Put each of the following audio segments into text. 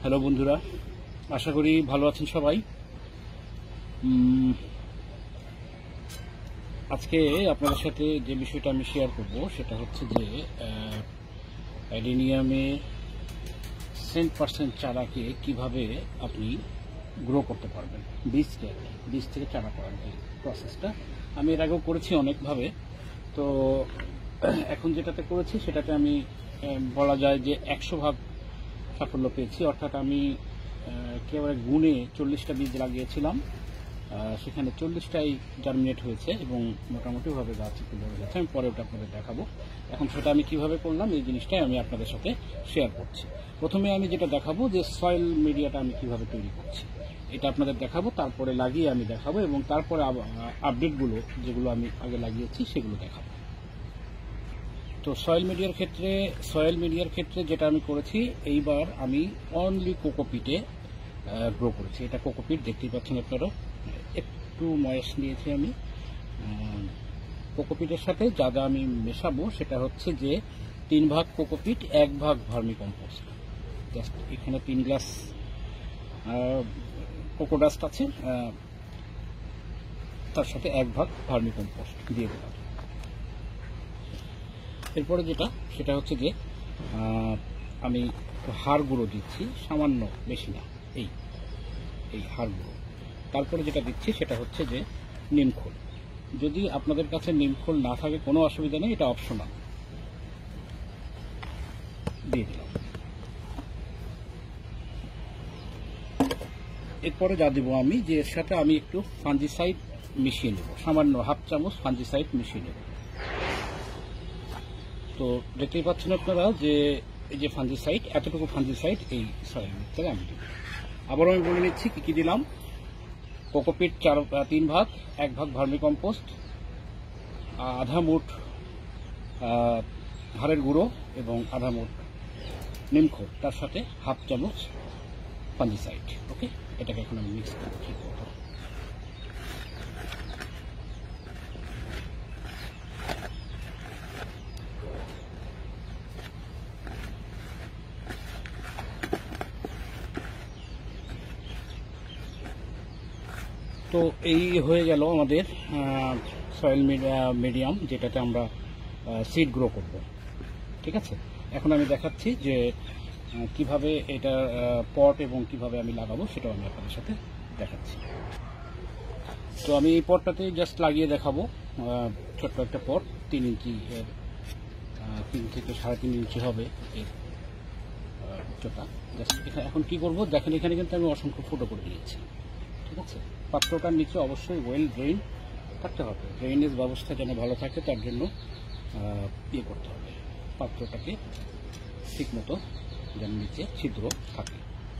Hello বন্ধুরা, আশা করি ভালো আছেন সবাই। আজকে আপনাদের সাথে যে বিষয়টা আমি শেয়ার করব সেটা হচ্ছে যে অ্যাডেনিয়ামে 100% চারাকে কিভাবে আপনি গ্রো করতে পারবেন, বীজ থেকে চারা করার যে প্রসেসটা আমি এর আগেও করেছি অনেকভাবে। তো এখন যেটাতে করেছি সেটাতে আমি বলা যায় যে 100% সাফল্য পেয়েছি। অর্থাৎ আমি একেবারে গুণে 40টা বীজ লাগিয়েছিলাম, সেখানে 40টাই জার্মিনেট হয়েছে এবং মোটামুটিভাবে গাছ একটু বড় হয়েছে। আমি পরে ওটা আপনাদের দেখাবো। এখন সেটা আমি কিভাবে করলাম এই জিনিসটাই আমি আপনাদের সাথে শেয়ার করছি। প্রথমে আমি যেটা দেখাবো যে সয়েল মিডিয়াটা আমি কিভাবে তৈরি করছি এটা আপনাদের দেখাবো, তারপরে লাগিয়ে আমি দেখাবো এবং তারপরে আপডেটগুলো যেগুলো আমি আগে লাগিয়েছি সেগুলো দেখাবো। তো সয়েল মিডিয়ার ক্ষেত্রে যেটা আমি করেছি, এইবার আমি অনলি কোকোপিটে গ্রো করেছি। এটা কোকোপিট দেখতেই পাচ্ছেন আপনারা, একটু ময়েস নিয়েছি আমি। কোকোপিটের সাথে যা যা আমি মেশাবো সেটা হচ্ছে যে 3 ভাগ কোকোপিট, 1 ভাগ ভার্মি কম্পোস্ট। জাস্ট এখানে 3 গ্লাস কোকোডাস্ট আছে, তার সাথে 1 ভাগ ভার্মি কম্পোস্ট দিয়ে দিলাম। এরপরে যেটা সেটা হচ্ছে যে আমি হাড় গুঁড়ো দিচ্ছি, সামান্য, বেশি না, এই হাড় গুঁড়ো। তারপরে যেটা দিচ্ছি সেটা হচ্ছে যে নিমখোল। যদি আপনাদের কাছে নিমখোল না থাকে কোনো অসুবিধা নেই, এটা অপশনাল, দিয়ে দিলাম। এরপরে যা দেবো আমি, যে এর সাথে আমি একটু ফাঞ্জিসাইড মিশিয়ে নেব, সামান্য 1/2 চামচ ফাঞ্জিসাইড মিশিয়ে নেব। তো দেখতেই পাচ্ছেন আপনারা যে এই যে ফাঞ্জিসাইড, এতটুকু ফাঞ্জিসাইড এই সয়েল মিক্সচারে আমি দেব। আবারও আমি বলে নিচ্ছি কি কি দিলাম। কোকোপিট 3 ভাগ, 1 ভাগ ভার্মি কম্পোস্ট, আধা মুঠ হাড়ের গুঁড়ো এবং আধা মুঠ নিমখোল, তার সাথে 1/2 চামচ ফাঞ্জিসাইড। ওকে, এটাকে এখন আমি মিক্স করছি। তো এই হয়ে গেল আমাদের সয়েল মিডিয়াম, যেটাতে আমরা সিড গ্রো করব। ঠিক আছে, এখন আমি দেখাচ্ছি যে কিভাবে এটা পট এবং কিভাবে আমি লাগাবো সেটাও আমি আপনাদের সাথে দেখাচ্ছি। তো আমি এই পটটাতে জাস্ট লাগিয়ে দেখাবো। ছোট্ট একটা পট, 3 ইঞ্চি, 3 থেকে 3.5 ইঞ্চি হবে এর উচ্চতা। জাস্ট এখন কি করব দেখেন, এখানে কিন্তু আমি অসংখ্য ফুটো করে দিয়েছি। ঠিক আছে, পাত্রটার নিচে অবশ্যই ওয়েল ড্রেন থাকতে হবে, ড্রেনেজ ব্যবস্থা যেন ভালো থাকে তার জন্য ইয়ে করতে হবে, পাত্রটাকে ঠিক মতো যেন নিচে ছিদ্র থাকে।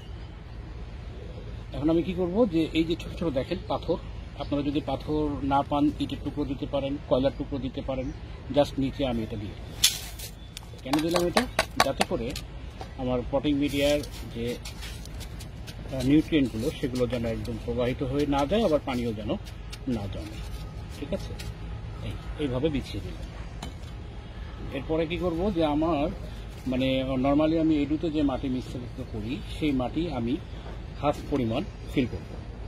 এখন আমি কি করব যে এই যে ছোট ছোট দেখেন পাথর, আপনারা যদি পাথর না পান ইটের টুকরো দিতে পারেন, কয়লার টুকরো দিতে পারেন। জাস্ট নিচে আমি এটা দিয়ে কেন দিলাম এটা, যাতে করে আমার পটিং মিডিয়ার যে নিউট্রিয়েন্টগুলো সেগুলো যেন একদম প্রবাহিত হয়ে না যায়, আবার পানিও যেন না জমে। ঠিক আছে, এইভাবে বিছিয়ে দিলাম। এরপরে কি করব যে আমার নর্মালি আমি এডুতে যে মাটি মিশ্রিত করি সেই মাটি আমি 1/2 পরিমাণ ফিল করব।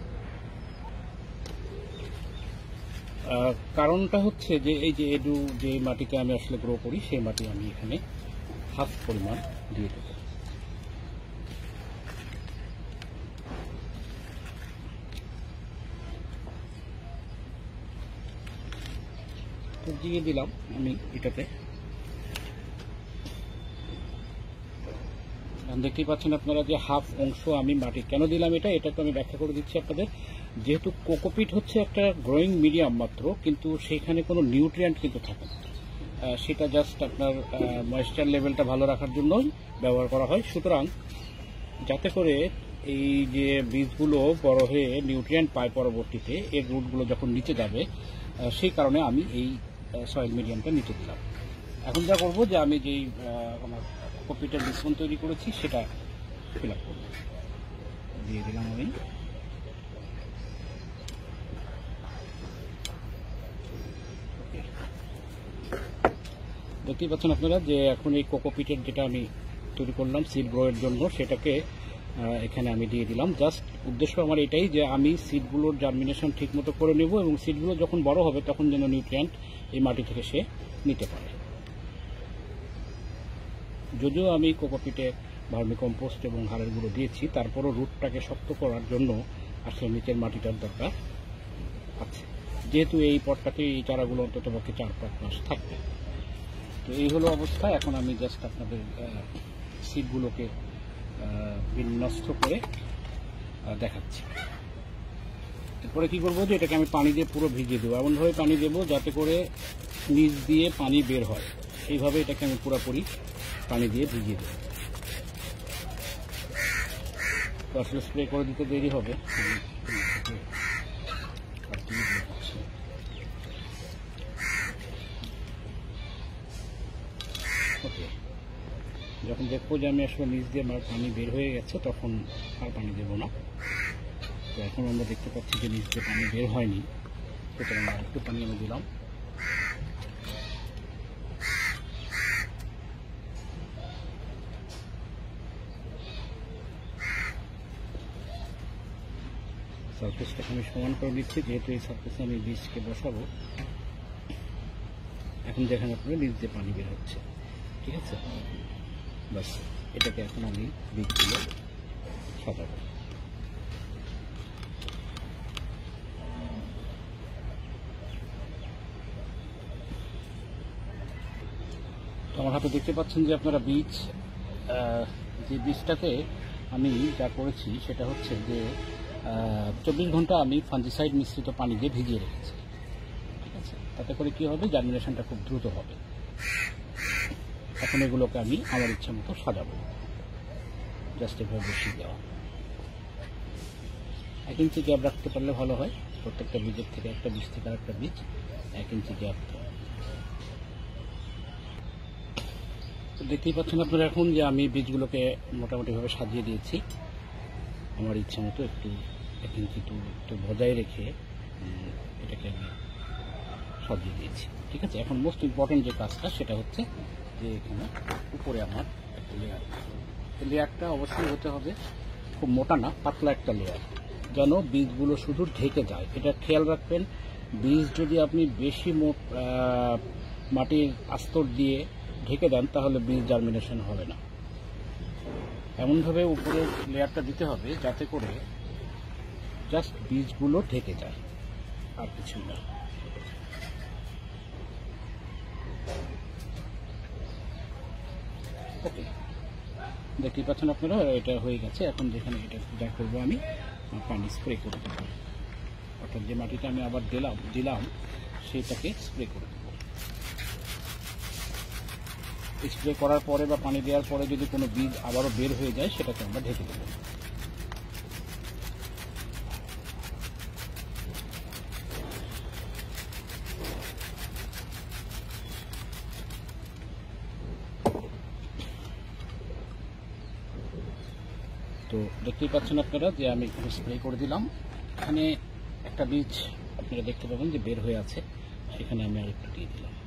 কারণটা হচ্ছে যে এই যে এডু যে মাটিতে আমি আসলে গ্রো করি সেই মাটি আমি এখানে 1/2 পরিমাণ দিয়ে দেবো। দিয়ে দিলাম আমি এটাতে। দেখতেই পাচ্ছেন আপনারা যে 1/2 অংশ আমি মাটি কেন দিলাম এটা তো আমি ব্যাখ্যা করে দিচ্ছি আপনাদের। যেহেতু কোকোপিট হচ্ছে একটা গ্রোয়িং মিডিয়াম মাত্র, কিন্তু সেখানে কোনো নিউট্রিয়েন্ট কিন্তু থাকে না, সেটা জাস্ট আপনার ময়েশ্চার লেভেলটা ভালো রাখার জন্যই ব্যবহার করা হয়। সুতরাং যাতে করে এই যে বীজগুলো বড় হয়ে নিউট্রিয়েন্ট পায় পরবর্তীতে, এর রুটগুলো যখন নিচে যাবে, সেই কারণে আমি এই সয়েল মিডিয়ামটা নিচে দিলাম। এখন যা করবো যে আমি যেই আমার কোকোপিটের মিশ্রণ তৈরি করেছি সেটা ফিল আপ করবো, দিয়ে দিলাম আমি। দেখতেই পাচ্ছেন আপনারা যে এখন এই কোকোপিটের যেটা আমি তৈরি করলাম সিড গ্রোয়ের জন্য, সেটাকে এখানে আমি দিয়ে দিলাম। জাস্ট উদ্দেশ্য আমার এটাই যে আমি সিডগুলোর জার্মিনেশন ঠিক মতো করে নেব এবং সিডগুলো যখন বড় হবে তখন যেন নিউট্রিয়েন্ট এই মাটি থেকে সে নিতে পারে। যদিও আমি কোকোপিটে ভার্মি কম্পোস্ট এবং হাড়ের গুঁড়ো দিয়েছি, তারপরও রুটটাকে শক্ত করার জন্য আসলে নিচের মাটিটার দরকার আছে, যেহেতু এই পটটাতে এই চারাগুলো অন্তত পক্ষে 4-5 মাস থাকবে। তো এই হলো অবস্থা। এখন আমি জাস্ট আপনাদের সিডগুলোকে বিন্যস্ত করে দেখাচ্ছি। এরপরে কি করবো যে এটাকে আমি পানি দিয়ে পুরো ভিজিয়ে দেবো, এমনভাবে পানি দেবো যাতে করে নিচ দিয়ে পানি বের হয়, এইভাবে এটাকে আমি পুরোপুরি পানি দিয়ে ভিজিয়ে দেবো। তো আসলে স্প্রে করে দিতে দেরি হবে। ওকে, যখন দেখবো যে আমি আসলে নিচ দিয়ে পানি বের হয়ে গেছে তখন আর পানি দেবো না। তো এখন আমরা দেখতে পাচ্ছি যে নিচ দিয়ে পানি বের হয়নি, সুতরাং আর একটু পানি আমি দিলাম। সারফেসটাকে আমি সমান করে দিচ্ছি, যেহেতু এই সারফেসে আমি বীজকে বসাবো। এখন দেখেন আপনারা নিচ দিয়ে পানি বের হচ্ছে, ঠিক আছে? বাস, এটাকে এখন আমি বীজগুলো সাজাবো। তো আমার হাতে দেখতে পাচ্ছেন যে আপনারা বীজ, যে বীজটাতে আমি যা করেছি সেটা হচ্ছে যে 24 ঘন্টা আমি ফাঞ্জিসাইড মিশ্রিত পানি দিয়ে ভিজিয়ে রেখেছি, ঠিক আছে? তাতে করে কি হবে, জার্মিনেশনটা খুব দ্রুত হবে। এখন এগুলোকে আমি আমার ইচ্ছা মতো সাজাবো, জাস্ট এভাবে বসিয়ে দেওয়া। 1 ইঞ্চি গ্যাপ রাখতে পারলে ভালো হয়, প্রত্যেকটা বীজের থেকে একটা বীজ থেকে আরেকটা বীজ 1 ইঞ্চি গ্যাপ। তো দেখতেই পাচ্ছেন আপনারা এখন যে আমি বীজগুলোকে মোটামুটিভাবে সাজিয়ে দিয়েছি আমার ইচ্ছা মতো, একটু 1 ইঞ্চি একটু বজায় রেখে এটাকে আমি সাজিয়ে দিয়েছি, ঠিক আছে? এখন মোস্ট ইম্পর্টেন্ট যে কাজটা সেটা হচ্ছে যে এখানে উপরে আমার একটা লেয়ার, লেয়ারটা অবশ্যই হতে হবে খুব মোটা না, পাতলা একটা লেয়ার, যেন বীজগুলো শুধু ঢেকে যায়। এটা খেয়াল রাখবেন, বীজ যদি আপনি বেশি মাটির আস্তর দিয়ে ঢেকে দেন তাহলে বীজ জার্মিনেশন হবে না। এমনভাবে উপরে লেয়ারটা দিতে হবে যাতে করে জাস্ট বীজগুলো ঢেকে যায়, আর কিছু না। ওকে, দেখতেই পাচ্ছেন আপনারা এটা হয়ে গেছে। এখন যেখানে এটা যা করবো আমি পানি স্প্রে করে দেবো, অর্থাৎ যে মাটিটা আমি আবার দিলাম সেটাকে স্প্রে করে দেবো। স্প্রে করার পরে বা পানি দেওয়ার পরে যদি কোনো বীজ আবারও বের হয়ে যায় সেটাকে আমরা ঢেকে দেবো। তো দেখতেই পাচ্ছেন আপনারা যে আমি একটু স্প্রে করে দিলাম। এখানে একটা বীজ আপনারা দেখতে পাবেন যে বের হয়ে আছে, সেখানে আমি আর একটু দিয়ে দিলাম।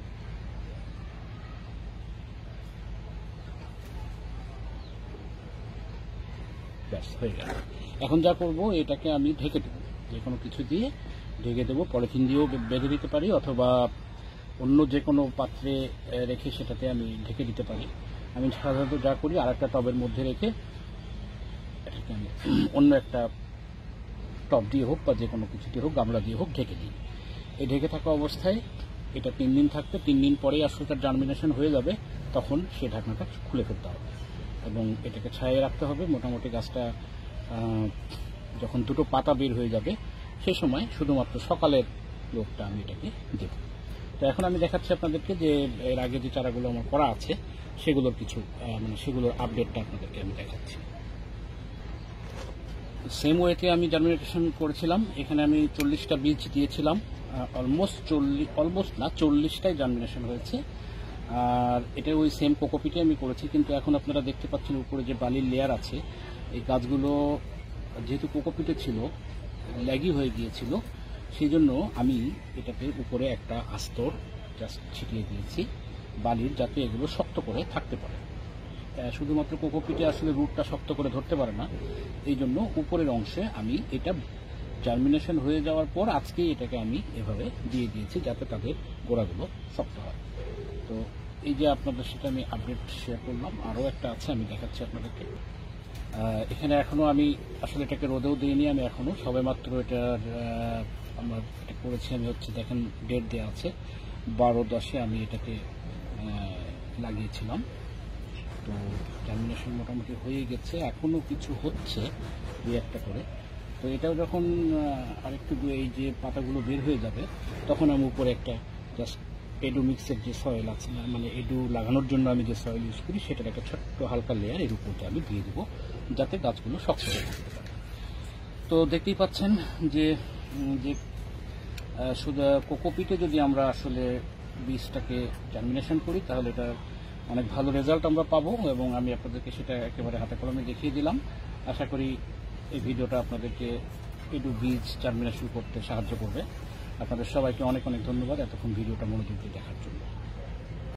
ব্যাস, হয়ে গেল। এখন যা করব এটাকে আমি ঢেকে দেবো, যে কোনো কিছু দিয়ে ঢেকে দেবো। পলিথিন দিয়েও বেঁধে দিতে পারি, অথবা অন্য যে কোনো পাত্রে রেখে সেটাতে আমি ঢেকে দিতে পারি। আমি সাধারণত যা করি আর একটা টবের মধ্যে রেখে এটাকে আমি অন্য একটা টব দিয়ে হোক বা যে কোনো কিছু দিয়ে হোক, গামলা দিয়ে হোক, ঢেকে দিই। এই ঢেকে থাকা অবস্থায় এটা 3 দিন থাকবে। 3 দিন পরেই আসলে তার জার্মিনেশন হয়ে যাবে, তখন সে ঢাকনাটা খুলে ফেলতে হবে এবং এটাকে ছায়ায় রাখতে হবে। মোটামুটি গাছটা যখন দুটো পাতা বের হয়ে যাবে সেই সময় শুধুমাত্র সকালের রোদটা আমি এটাকে দেব। তো এখন আমি দেখাচ্ছি আপনাদেরকে যে এর আগে যে চারাগুলো আমার করা আছে সেগুলোর কিছু সেগুলোর আপডেটটা আপনাদেরকে আমি দেখাচ্ছি। সেম ওয়েতে আমি জার্মিনেশন করেছিলাম। এখানে আমি 40টা বীজ দিয়েছিলাম, অলমোস্ট না 40টাই জার্মিনেশন হয়েছে। আর এটা ওই সেম কোকোপিটে আমি করেছি, কিন্তু এখন আপনারা দেখতে পাচ্ছেন উপরে যে বালির লেয়ার আছে, এই গাছগুলো যেহেতু কোকোপিটে ছিল ল্যাগি হয়ে গিয়েছিল, সেই জন্য আমি এটাতে উপরে একটা আস্তর জাস্ট ছিটিয়ে দিয়েছি বালির, যাতে এগুলো শক্ত করে থাকতে পারে। শুধুমাত্র কোকোপিটে আসলে রুটটা শক্ত করে ধরতে পারে না, এই জন্য উপরের অংশে আমি এটা জার্মিনেশন হয়ে যাওয়ার পর আজকেই এটাকে আমি এভাবে দিয়ে দিয়েছি যাতে তাদের গোড়াগুলো শক্ত হয়। তো এই যে আপনাদের সাথে আমি আপডেট শেয়ার করলাম, আরও একটা আছে আমি দেখাচ্ছি আপনাদেরকে। এখানে এখনও আমি আসলে এটাকে রোদেও দিইনি, আমি এখনও সবেমাত্র এটার আমার এটা করেছি আমি হচ্ছে দেখেন ডেট দেওয়া আছে 12/10 আমি এটাকে লাগিয়েছিলাম। তো জার্মিনেশন মোটামুটি হয়ে গেছে, এখনও কিছু হচ্ছে দুই একটা করে। তো এটাও যখন আরেকটু এই যে পাতাগুলো বের হয়ে যাবে তখন আমি উপরে একটা জাস্ট এডু মিক্সের যে সয়েল আছে, মানে এডু লাগানোর জন্য আমি যে সয়েল ইউজ করি সেটার একটা ছোট্ট হালকা লেয়ার এর উপরে আমি দিয়ে দেবো যাতে গাছগুলো শক্ত হয়ে থাকতে পারে। তো দেখতেই পাচ্ছেন যে যে শুধু কোকোপিটে যদি আমরা আসলে বীজটাকে জার্মিনেশন করি তাহলে এটা অনেক ভালো রেজাল্ট আমরা পাবো, এবং আমি আপনাদেরকে সেটা একেবারে হাতে কলমে দেখিয়ে দিলাম। আশা করি এই ভিডিওটা আপনাদেরকে এডু বীজ জার্মিনেশন করতে সাহায্য করবে। আপনাদের সবাইকে অনেক অনেক ধন্যবাদ এতক্ষণ ভিডিওটা মনোযোগ দিয়ে দেখার জন্য।